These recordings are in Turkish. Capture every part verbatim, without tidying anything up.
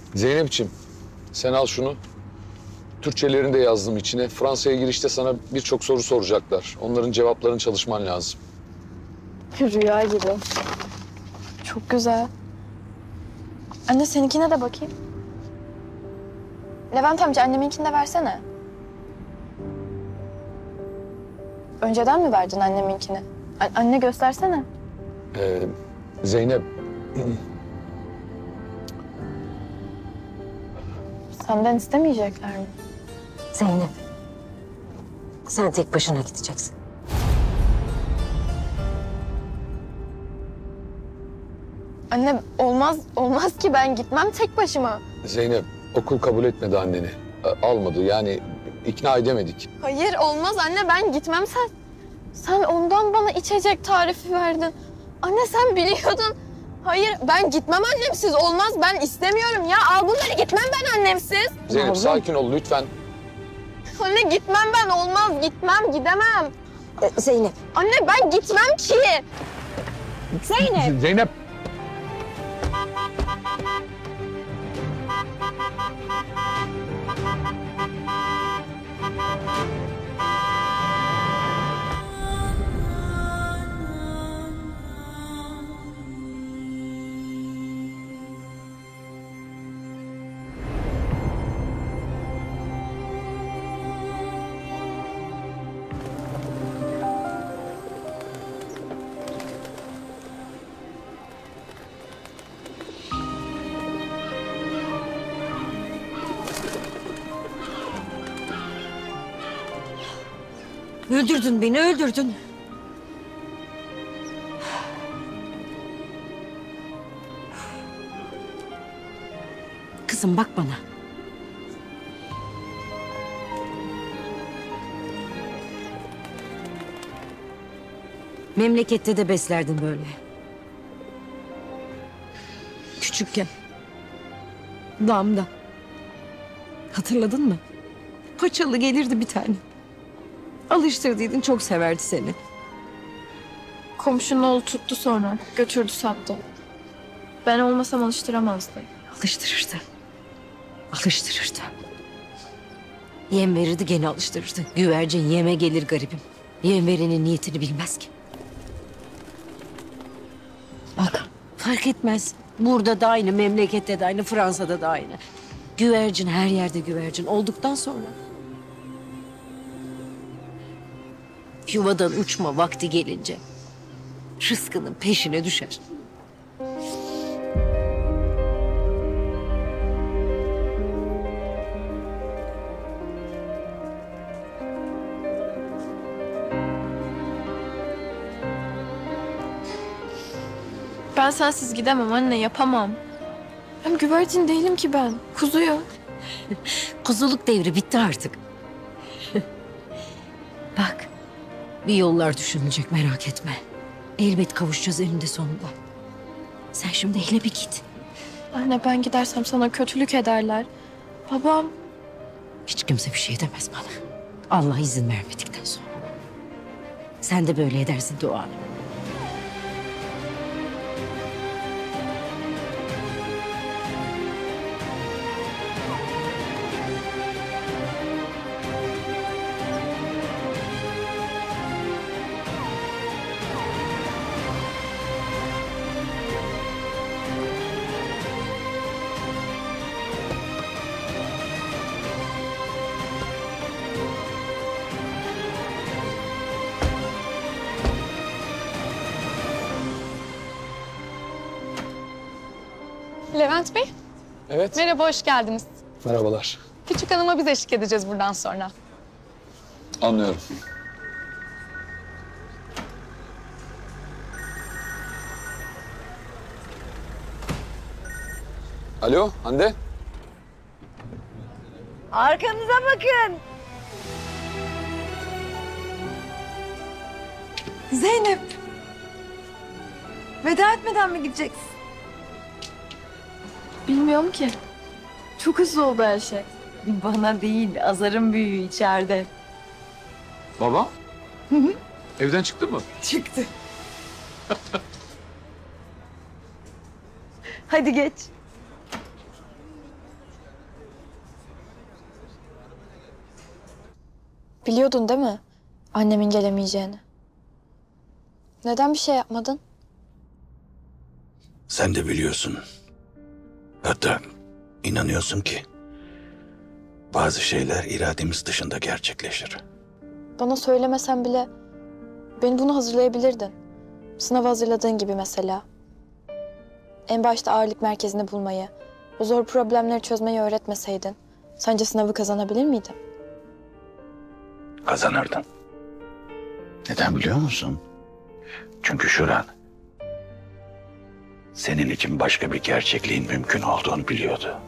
Zeynep'ciğim, sen al şunu. Türkçelerini de yazdım içine. Fransa'ya girişte sana birçok soru soracaklar. Onların cevaplarını çalışman lazım. Rüya gibi. Çok güzel. Anne seninkine de bakayım. Levent amca anneminkini de versene. Önceden mi verdin anneminkini? A- anne göstersene. Ee, Zeynep, Senden istemeyecekler mi? Zeynep, sen tek başına gideceksin. Anne olmaz, olmaz ki ben gitmem tek başıma. Zeynep okul kabul etmedi anneni. A- Almadı yani ikna edemedik. Hayır olmaz anne ben gitmem sen. Sen ondan bana içecek tarifi verdin. Anne sen biliyordun. Hayır ben gitmem annemsiz olmaz ben istemiyorum ya. Al bunları gitmem ben annemsiz. Zeynep Yavrum. sakin ol lütfen. Anne gitmem ben olmaz gitmem gidemem. Ee, Zeynep, Anne ben gitmem ki. Zeynep. Zeynep. Öldürdün beni, öldürdün. Kızım bak bana. Memlekette de beslerdin böyle. Küçükken. Damda. Hatırladın mı? Paçalı gelirdi bir tane. Alıştırdıydın, çok severdi seni. Komşunun oğlu tuttu sonra götürdü sattı. Ben olmasam alıştıramazdı. Alıştırırdı. Alıştırırdı. Yem verirdi gene alıştırırdı. Güvercin yeme gelir garibim. Yem verenin niyetini bilmez ki. Bak fark etmez. Burada da aynı, memlekette de aynı, Fransa'da da aynı. Güvercin her yerde güvercin olduktan sonra... yuvadan uçma vakti gelince rızkının peşine düşer. Ben sensiz gidemem anne yapamam. Hem güvercin değilim ki ben. Kuzuyum. Kuzuluk devri bitti artık. Bak, bir yollar düşünülecek merak etme. Elbet kavuşacağız eninde sonunda. Sen şimdi hele bir git. Anne ben gidersem sana kötülük ederler. Babam. Hiç kimse bir şey demez bana. Allah izin vermedikten sonra. Sen de böyle edersin duanı. Levent Bey, Evet. merhaba, hoş geldiniz. Merhabalar. Küçük hanıma biz eşlik edeceğiz buradan sonra. Anlıyorum. Alo Hande. Arkanıza bakın. Zeynep. Veda etmeden mi gideceksin? Bilmiyorum ki. Çok hızlı oldu her şey. Bana değil, Azar'ın büyüğü içeride. Baba? Evden çıktı mı? Çıktı. Hadi geç. Biliyordun değil mi? Annemin gelemeyeceğini. Neden bir şey yapmadın? Sen de biliyorsun. Hatta inanıyorsun ki bazı şeyler irademiz dışında gerçekleşir. Bana söylemesen bile beni bunu hazırlayabilirdin. Sınav hazırladığın gibi mesela. En başta ağırlık merkezini bulmayı, o zor problemleri çözmeyi öğretmeseydin, sence sınavı kazanabilir miydin? Kazanırdın. Neden biliyor musun? Çünkü Şuran senin için başka bir gerçekliğin mümkün olduğunu biliyordu.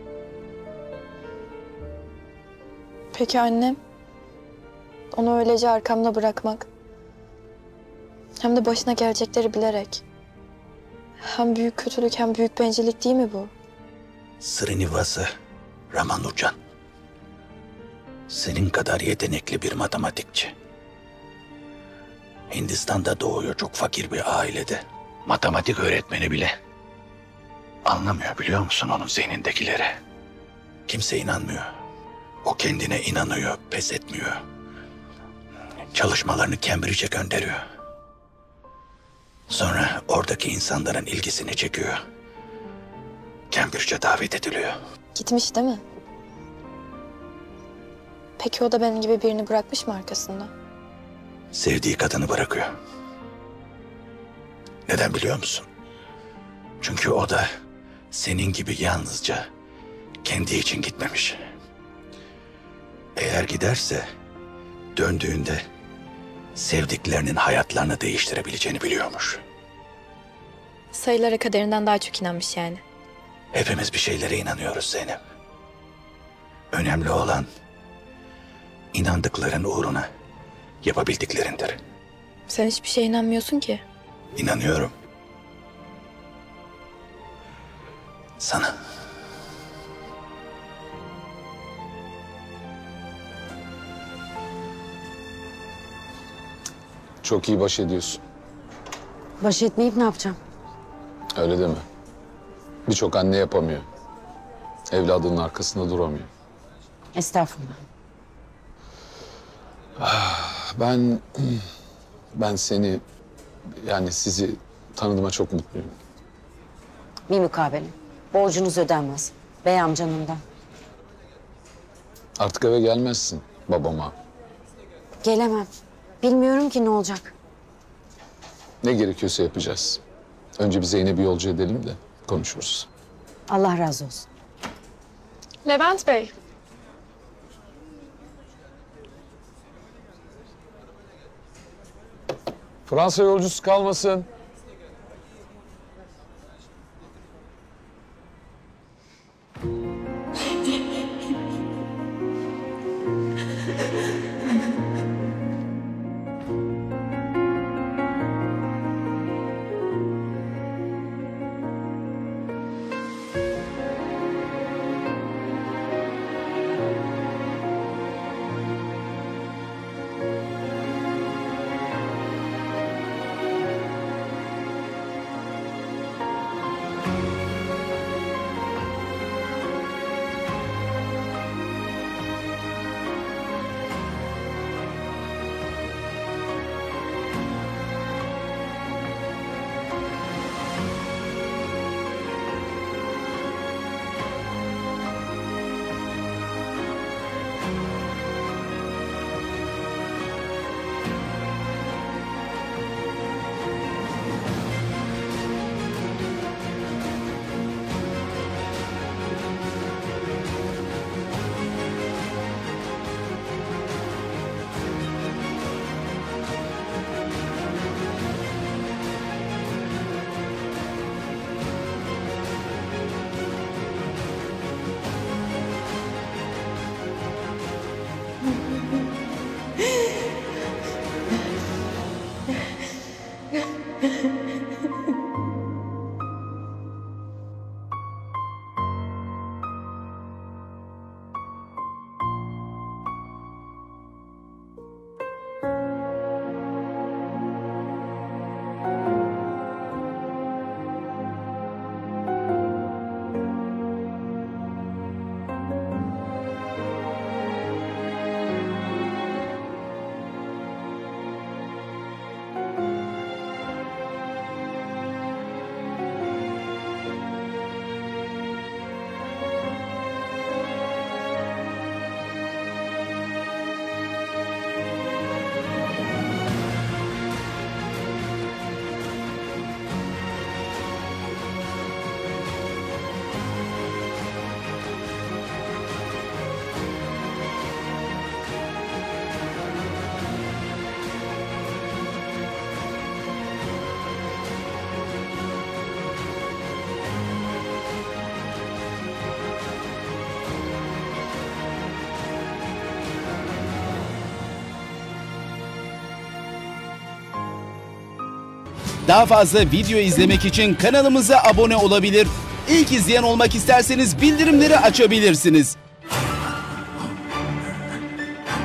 Peki annem? Onu öylece arkamda bırakmak. Hem de başına gelecekleri bilerek. Hem büyük kötülük hem büyük bencillik değil mi bu? Srinivasa Ramanujan. Senin kadar yetenekli bir matematikçi. Hindistan'da doğuyor çok fakir bir ailede. Matematik öğretmeni bile anlamıyor biliyor musun onun zihnindekileri? Kimse inanmıyor. O kendine inanıyor, pes etmiyor. Çalışmalarını Cambridge'e gönderiyor. Sonra oradaki insanların ilgisini çekiyor. Cambridge'e davet ediliyor. Gitmiş değil mi? Peki o da benim gibi birini bırakmış mı arkasında? Sevdiği kadını bırakıyor. Neden biliyor musun? Çünkü o da senin gibi yalnızca kendi için gitmemiş. Eğer giderse döndüğünde sevdiklerinin hayatlarını değiştirebileceğini biliyormuş. Sayılara kaderinden daha çok inanmış yani. Hepimiz bir şeylere inanıyoruz Zeynep. Önemli olan inandıkların uğruna yapabildiklerindir. Sen hiçbir şeye inanmıyorsun ki. İnanıyorum. Sana. Çok iyi baş ediyorsun. Baş etmeyip ne yapacağım? Öyle deme. Birçok anne yapamıyor. Evladının arkasında duramıyor. Estağfurullah. Ben ben seni yani sizi tanıdığıma çok mutluyum. Bir mukabele. Borcunuz ödenmez. Bey amcanından. Artık eve gelmezsin babama. Gelemem. Bilmiyorum ki ne olacak. Ne gerekiyorsa yapacağız. Önce bir Zeynep'i yolcu edelim de konuşuruz. Allah razı olsun. Levent Bey, Fransa yolcusu kalmasın. Daha fazla video izlemek için kanalımıza abone olabilir. İlk izleyen olmak isterseniz bildirimleri açabilirsiniz.